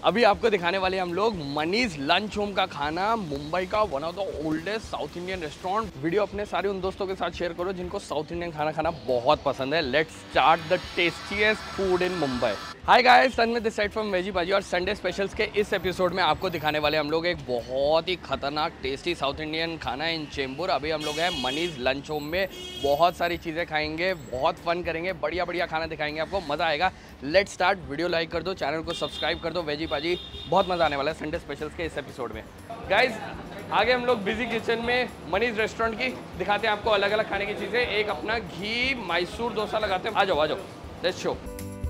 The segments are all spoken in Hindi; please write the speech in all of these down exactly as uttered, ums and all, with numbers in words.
अभी आपको दिखाने वाले हम लोग मनीज लंच होम का खाना, मुंबई का one of the oldest South Indian restaurant. Video अपने सारे उन दोस्तों के साथ शेयर करो जिनको साउथ इंडियन खाना खाना बहुत पसंद है। Let's start the tastiest food in Mumbai. Hi guys, Tanmay this side from veggie bhaji और संडे स्पेशल्स के इस एपिसोड में आपको दिखाने वाले हम लोग एक बहुत ही खतरनाक टेस्टी साउथ इंडियन खाना इन चेंबूर। अभी हम लोग हैं मनीज लंच होम में, बहुत सारी चीज़ें खाएंगे, बहुत फन करेंगे, बढ़िया बढ़िया खाना दिखाएंगे, आपको मज़ा आएगा। Let's start. वीडियो लाइक कर दो, चैनल को सब्सक्राइब कर दो। वेजी भाजी बहुत मज़ा आने वाला है संडे स्पेशल्स के इस एपिसोड में। गाइज आगे हम लोग बिजी किचन में मनीज रेस्टोरेंट की दिखाते हैं आपको अलग अलग खाने की चीज़ें। एक अपना घी मैसूर डोसा लगाते हैं। आ जाओ आ जाओ, लेट्स शो।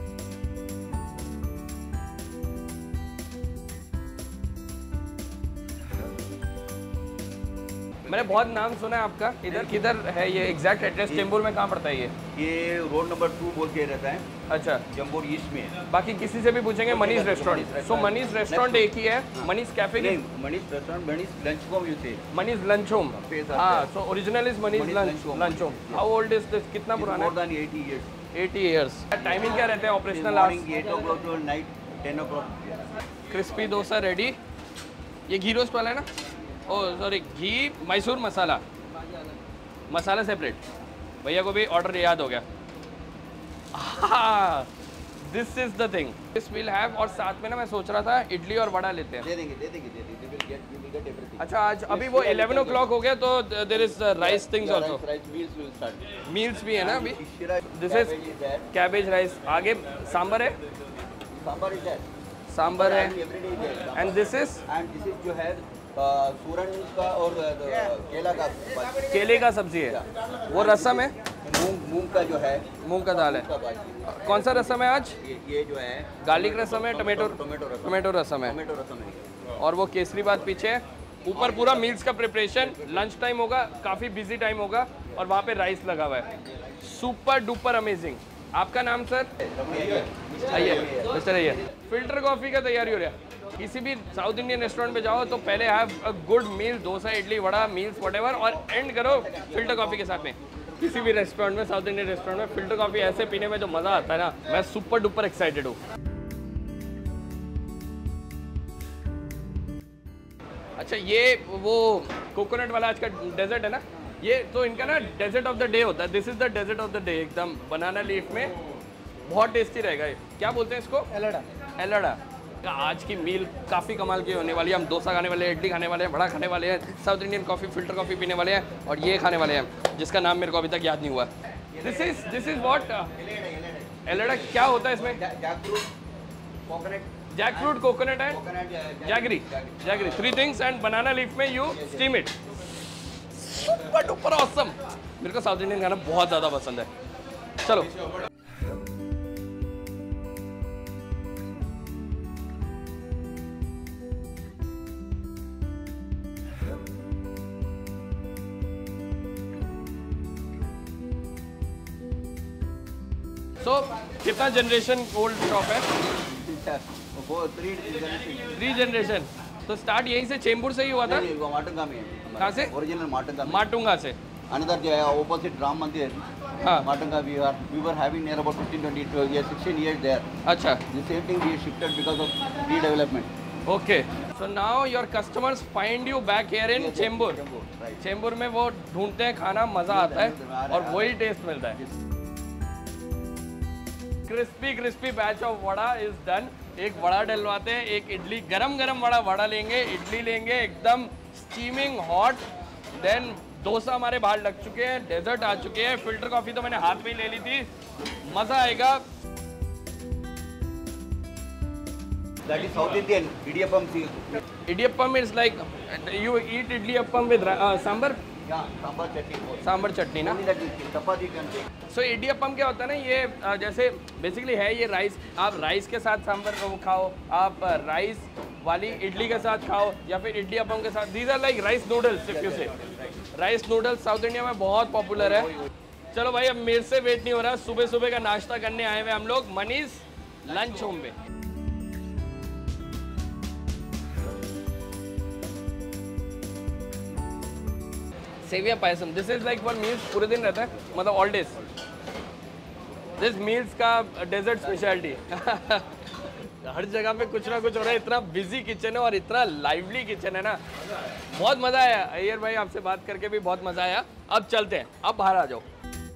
मैंने बहुत नाम सुना है आपका। इधर किधर है ये एग्जैक्ट एड्रेस? चेंबूर में कहाँ पड़ता है ये? ये रोड नंबर टू बोल के रहता है। अच्छा, चेंबूर ईस्ट में है। बाकी किसी से भी पूछेंगे मनीज रेस्टोरेंट। सो मनीज रेस्टोरेंट एक ही है, मनीज कैफे की? Mani's restaurant, Mani's lunch home you say. Mani's lunch home. हाँ, so original is Mani's lunch lunch home. How old is this? कितना पुराना है? More than eighty years. Eighty years. Timing क्या रहते हैं operational? Morning eight o'clock to night ten o'clock. Crispy dosa ready. ये घी रोस्ट वाला है ना? ओह सॉरी, घी मैसूर मसाला, मसाला सेपरेट। भैया को भी ऑर्डर याद हो गया। This is the thing this will have. और साथ में ना मैं सोच रहा था इडली और वड़ा लेते हैं। दे देंगे दे देंगे दे देंगे we will get- we will get everything. अच्छा, आज अभी वो इलेवन ओ क्लॉक हो गया तो there is rice things Yeah, also. rice- rice meals will start. Meals भी है ना अभी? Shira- This is- cabbage is there. Cabbage rice, आगे सांबर है, Sambar is there. सांबर है। Every day is there. Sambar. And this is And this is जो है अ, सूरन का और अ, केला का केले का सब्जी है। वो रसम है, मूंग मूंग का जो है मूंग का दाल है। का भाजी। कौन सा रसम है आज? ये ये जो है गार्लिक रसम है, tomato tomato rasam tomato rasam है, टोमेटो रसम है। और वो केसरी बात पीछे है। ऊपर पूरा मील्स का प्रिपरेशन। लंच टाइम होगा, काफ़ी बिजी टाइम होगा, और वहाँ पे राइस लगा हुआ है। Super duper amazing. आपका नाम सर? आइए मिस्टर, आइए। फिल्टर कॉफ़ी का तैयारी हो रहा है। किसी भी साउथ इंडियन रेस्टोरेंट पे जाओ तो पहले have a good meal, dosa idli vada meals whatever, और एंड करो फिल्टर कॉफ़ी के साथ में। किसी भी रेस्टोरेंट में, साउथ इंडियन रेस्टोरेंट में फिल्टर कॉफ़ी ऐसे पीने में जो मज़ा आता है ना, मैं सुपर डुपर एक्साइटेड हूँ। अच्छा, ये वो कोकोनट वाला आज का डेजर्ट है ना? ये तो इनका ना डेजर्ट ऑफ द डे होता है। This is the dessert of the day, एकदम बनाना लीफ में, बहुत टेस्टी रहेगा ये। क्या बोलते हैं इसको? एलड़ा। एलड़ा। आज की मील काफ़ी कमाल की होने वाली है। हम डोसा खाने वाले हैं, इडली खाने वाले हैं, बड़ा खाने वाले हैं, South Indian coffee filter coffee पीने वाले हैं, और ये खाने वाले हैं जिसका नाम मेरे को अभी तक याद नहीं हुआ। This is this is what? Elada. क्या होता है इसमें? Jackfruit, coconut and jaggery. Jaggery, three things and banana leaf में you steam it. Super duper awesome. मेरे को साउथ इंडियन खाना बहुत ज़्यादा पसंद है। चलो तो कितना जनरेशन ओल्ड शॉप है? वो थ्री थ्री जनरेशन। तो स्टार्ट यहीं से, चेंबूर से ही हुआ था? माटुंगा में है। कहाँ से? ओरिजिनल माटुंगा में। माटुंगा से। अनदर जो है ऑपोजिट राम मंदिर, हाँ। Matunga we are we were having near about fifteen twenty years sixteen years there. अच्छा। The same thing we shifted because of redevelopment. Okay, so now your customers find you back here in Chembur. Right. Chembur में वो ढूंढते हैं खाना, मज़ा आता है और वही टेस्ट मिलता है। Crispy crispy batch of vada is done. एक वड़ा डलवाते हैं, एक इडली, गरम गरम वड़ा वड़ा लेंगे, इडली लेंगे एकदम स्टीमिंग हॉट। देन डोसा हमारे बाहर लग चुके हैं, डेजर्ट आ चुके हैं, फिल्टर कॉफ़ी तो मैंने हाथ में ही ले ली थी। मज़ा आएगा। That is South Indian idiyappam. Idiyappam is like you eat idli appam with sambar. Yeah, sambar chutney. Sambar chutney ना? Only that is chapati can take. सो इडियप्पम क्या होता है ना, ये अ, जैसे बेसिकली है ये राइस। आप राइस के साथ सांबर खाओ, आप राइस वाली इडली के साथ खाओ, या फिर इडली अप्पम के साथ। These are like rice noodles if you say. Rice noodles South India में बहुत पॉपुलर है। चलो भाई, अब मेरे से वेट नहीं हो रहा। सुबह सुबह का नाश्ता करने आए हुए हम लोग मनीज लंच होम में। Seviya payasam, this is like for meals, पूरे दिन रहता है, मतलब ऑल डेज। दिस मील्स का डेजर्ट स्पेशलिटी। हर जगह पे कुछ ना कुछ हो रहा है, इतना बिजी किचन है और इतना लाइवली किचन है ना, बहुत मजा आया। अय्यर भाई आपसे बात करके भी बहुत मजा आया। अब चलते हैं, अब बाहर आ जाओ।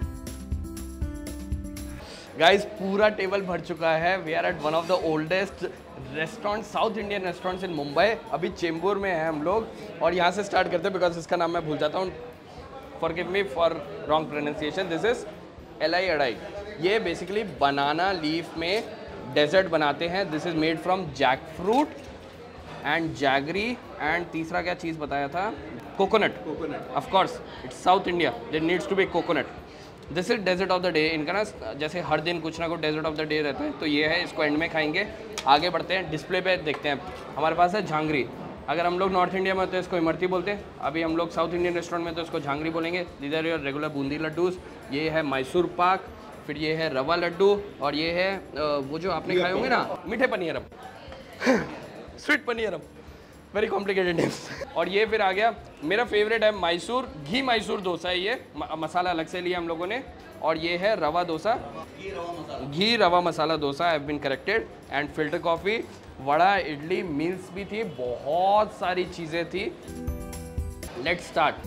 गाइस पूरा टेबल भर चुका है। We are at one of the oldest restaurant, South Indian restaurants in Mumbai. अभी चेंबूर में हैं हम लोग और यहाँ से स्टार्ट करते हैं बिकॉज इसका नाम मैं भूल जाता हूँ। Forgive me for wrong pronunciation. This is elai adai. ये बेसिकली बनाना लीफ में डेजर्ट बनाते हैं। This is made from jackfruit and jaggery and तीसरा क्या चीज़ बताया था, coconut. Coconut of course, it's South India, there needs to be coconut. This is dessert of the day. इनका ना जैसे हर दिन कुछ ना कुछ डेजर्ट ऑफ द डे रहता है, तो ये है, इसको एंड में खाएंगे। आगे बढ़ते हैं, डिस्प्ले पे देखते हैं। हमारे पास है झांगरी। अगर हम लोग नॉर्थ इंडिया में तो इसको इमरती बोलते हैं, अभी हम लोग साउथ इंडियन रेस्टोरेंट में तो इसको झांगरी बोलेंगे। These are your regular boondi laddus. ये है मैसूर पाक, फिर ये है रवा लड्डू और ये है वो जो आपने खाए होंगे ना, मीठे paniyaram sweet paniyaram, very complicated names. और ये फिर आ गया मेरा फेवरेट है मैसूर घी मैसूर डोसा है। ये मसाला अलग से लिया हम लोगों ने। और ये है रवा dosa, ghee rava masala dosa. I have been corrected. And filter coffee, vada, idli, meals भी थी, बहुत सारी चीज़ें थी। Let's start.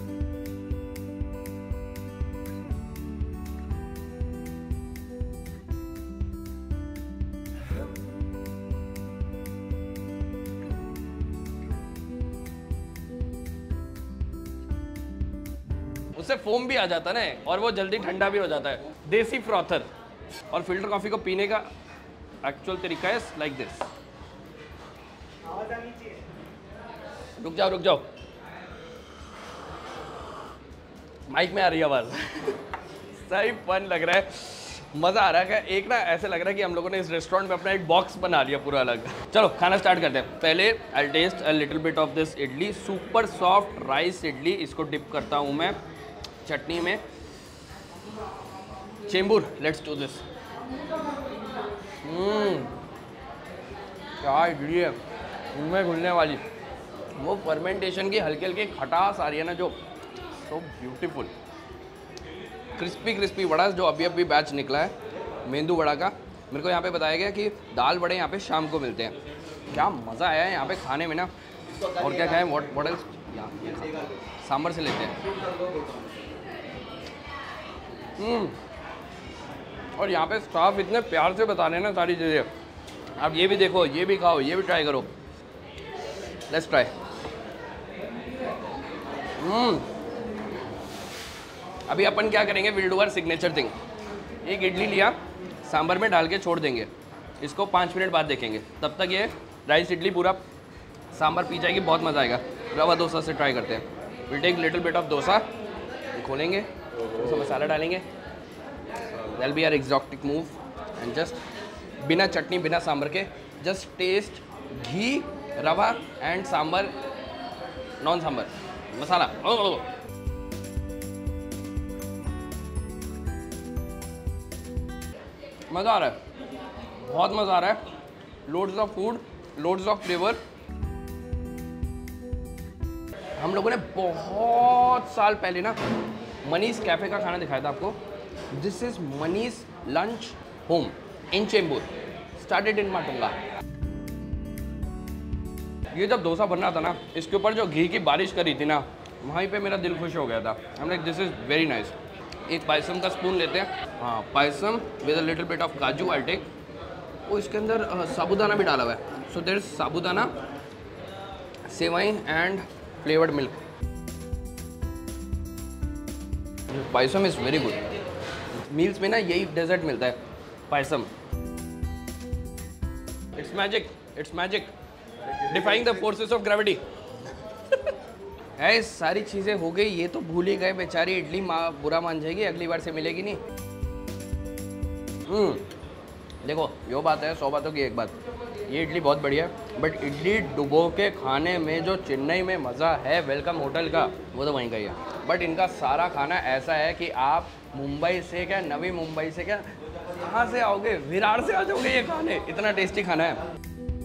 उससे फोम भी आ जाता है ना और वो जल्दी ठंडा भी हो जाता है। देसी फ्रॉथर। और फिल्टर कॉफ़ी को पीने का एक्चुअल तरीका है लाइक दिस। रुक जाओ रुक जाओ, माइक में आ रही है आवाज़ सही फन लग रहा है, मज़ा आ रहा है। एक ना ऐसे लग रहा है कि हम लोगों ने इस रेस्टोरेंट में अपना एक बॉक्स बना लिया पूरा अलग। चलो खाना स्टार्ट करते हैं। पहले I taste a little bit of this idli, super soft rice idli. इसको डिप करता हूँ मैं चटनी में। Chembur, let's do this. क्या इडली है, मुँह में घुलने वाली। वो फर्मेंटेशन की हल्की हल्की खटास आ रही है ना, जो so beautiful. Crispy crispy vada जो अभी अभी बैच निकला है मेंदू वड़ा का। मेरे को यहाँ पे बताया गया कि दाल वड़े यहाँ पे शाम को मिलते हैं। क्या मज़ा आया है यहाँ पे खाने में ना। और क्या खाएं, व्हाट व्हाट एल्स, सांभर से लेते हैं। हम्म और यहाँ पे स्टाफ इतने प्यार से बता रहे हैं ना सारी चीज़ें। आप ये भी देखो, ये भी खाओ, ये भी ट्राई करो। Let's try. हम्म अभी अपन क्या करेंगे, will do our signature thing. एक इडली लिया, सांभर में डाल के छोड़ देंगे, इसको पाँच मिनट बाद देखेंगे। तब तक ये राइस इडली पूरा सांभर पी जाएगी, बहुत मज़ा आएगा। रवा डोसा से ट्राई करते हैं। Will take little bit of dosa, खोलेंगे, उसमें मसाला डालेंगे। That'll be our exotic move and just बिना चटनी बिना सांभर के just taste ghee rava and sambar, non sambar masala. Oh, oh, oh. मज़ा आ रहा है, बहुत मज़ा आ रहा है। Loads of food, loads of flavour. हम लोगों ने बहुत साल पहले ना मनीष कैफ़े का खाना दिखाया था आपको। This is Manish lunch home in Chembur, started in Matunga. ये जब डोसा बन रहा था ना, इसके ऊपर जो घी की बारिश करी थी ना, वहीं पे मेरा दिल खुश हो गया था। हम like this is very nice. एक पायसम का स्पून लेते हैं। हाँ, payasam with a little bit of kaju I take. वो इसके अंदर साबूदाना भी डाला हुआ है। So there is sabudana, sevai and flavoured milk. Payasam is very good. Meals में ना यही डेजर्ट मिलता है, payasam. It's magic, it's magic, defying the forces of gravity. है सारी चीज़ें हो गई, ये तो भूल ही गए बेचारी। इडली माँ बुरा मान जाएगी, अगली बार से मिलेगी नहीं। हम्म देखो, यो बात है सौ बातों की एक बात, ये इडली बहुत बढ़िया है। बट इडली डुबो के खाने में जो चेन्नई में मज़ा है वेलकम होटल का, वो तो वहीं का ही है। बट इनका सारा खाना ऐसा है कि आप मुंबई से क्या, नवी मुंबई से क्या, कहाँ से आओगे, विरार से आ जाओगे ये खाने। इतना टेस्टी खाना है।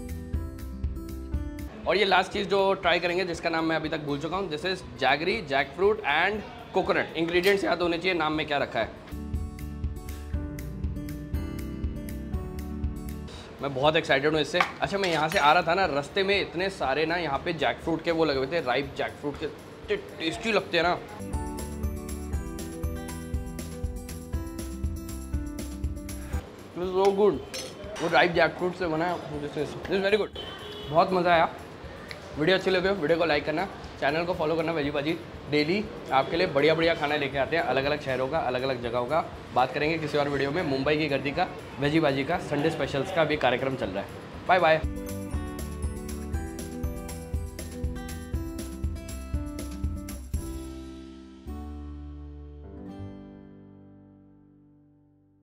और ये लास्ट चीज़ जो ट्राई करेंगे, जिसका नाम मैं अभी तक भूल चुका हूँ, this is jaggery, jackfruit and coconut. Ingredients याद होने चाहिए, नाम में क्या रखा है। मैं बहुत एक्साइटेड हूँ इससे। अच्छा मैं यहाँ से आ रहा था ना, रास्ते में इतने सारे ना यहाँ पे जैक फ्रूट के वो लगे हुए थे, राइप जैक फ्रूट के, इतने टेस्टी लगते हैं ना। सो गुड, वो राइप जैक फ्रूट से बना है, दिस इज वेरी गुड। बहुत मज़ा आया। वीडियो अच्छी लगे वीडियो को लाइक करना, चैनल को फॉलो करना। वेजी बाजी डेली आपके लिए बढ़िया बढ़िया खाना लेके आते हैं, अलग अलग शहरों का, अलग अलग जगहों का। बात करेंगे किसी और वीडियो में। मुंबई की गर्दी का, वेजी बाजी का, संडे स्पेशल्स का भी कार्यक्रम चल रहा है। Bye bye.